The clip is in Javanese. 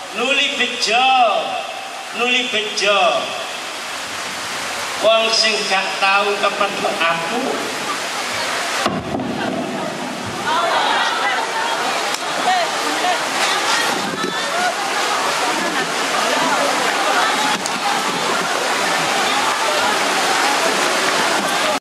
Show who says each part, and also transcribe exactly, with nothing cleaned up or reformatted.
Speaker 1: nuli bejo nuli bejo wong sing gak tau kepethuk aku